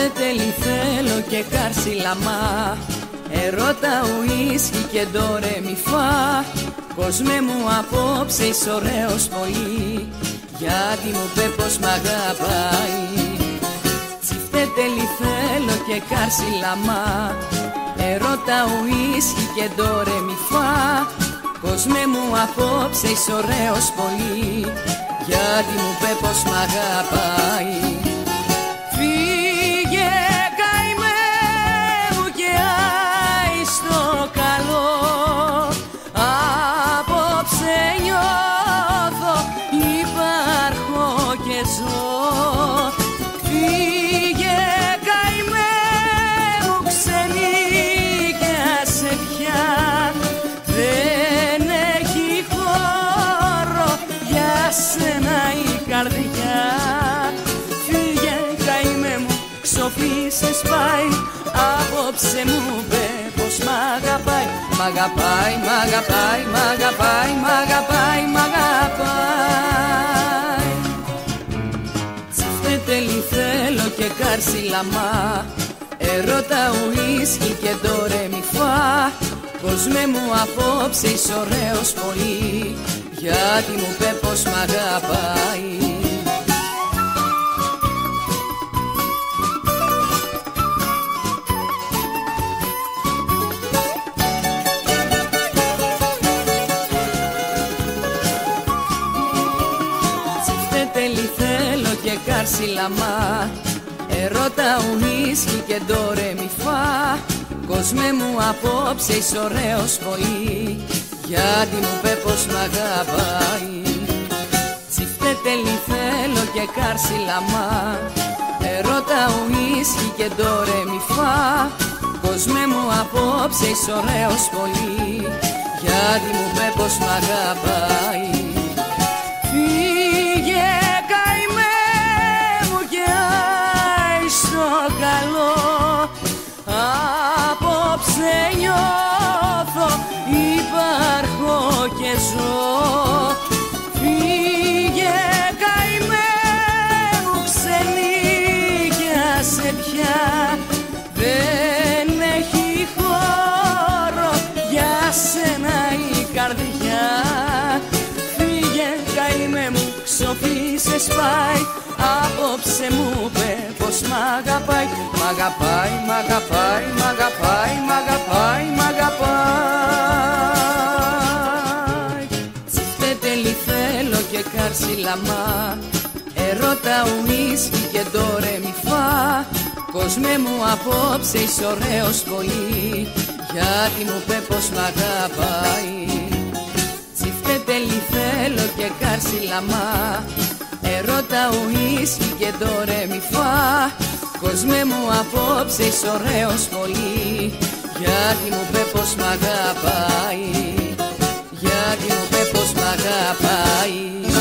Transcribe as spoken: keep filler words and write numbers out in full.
τέλει θέλω και καρσιλαμά, ερώτα ουίσκι και ντορε μι φα. Κόσμε μου απόψε είσαι ωραίος πολύ, γιατί μου πέ πως μ' αγαπάει. Τσιφτέ τέλει θέλω και καρσιλαμά, ερώτα ουίσκι και ντορε μι φα. Κόσμε μου απόψε είσαι ωραίος πολύ, γιατί μου πέ πως μ' αγαπάει. Φύγε καημέ μου και άιστο καλό, απόψε νιώθω, υπάρχω και ζω. Φύγε καημέ μου ξενίκιασε πια, δεν έχει χώρο για σένα η καρδιά. Φύγε καημέ μου, ξοφίσες πάει, απόψε μου πέ πως μ' αγαπάει. Μ' αγαπάει, μ' αγαπάει, μ' αγαπάει, μ' αγαπάει, μ' αγαπάει. Τσιφτέ τέλει θέλω και καρσιλαμά, ερώτα ουίσκι και ντορε μι φα. Κόσμε μου απόψε είσαι ωραίος πολύ, γιατί μου πέ πως μ' αγαπάει. Τσιφτέ τέλει θέλω και καρσιλαμά, ερώτα ουίσκι και ντορε μι φα. Κόσμε μου απόψε είσαι ωραίος πολύ, γιατί μου πέ πως μ' αγαπάει. Τσιφτέ τέλει θέλω και καρσιλαμά, ερώτα ουίσκι και ντορε μι φα. Κόσμε μου απόψε είσαι ωραίος πολύ, γιατί μου πέ πως μ' αγαπάει. Φύγε καημέ μου και άιστο καλό, απόψε νιώθω, υπάρχω και ζω. Φύγε καημέ μου ξενίκιασε πια, δεν έχει χώρο για σένα η καρδιά. Φύγε καημέ μου, ξοφίσες πάει, απόψε μου πέ πως μ' αγαπάει. Μ' αγαπάει, μ' αγαπάει, μ' αγαπάει, μ' αγαπάει, μ' αγαπάει. Τσιφτέ τέλει θέλω και καρσιλαμά, ερώτα ουίσκι και ντορε μι φα. Κόσμε μου απόψε είσαι ωραίος πολύ, γιατί μου πέ πως μ' αγαπάει. Τσιφτέ τέλει θέλω και καρσιλαμά, ερώτα ουίσκι και ντορε μι φα. Κόσμε μου απόψε είσαι ωραίος πολύ, γιατί μου πέ πως μ' αγαπάει, γιατί μου πέ πως μ' αγαπάει.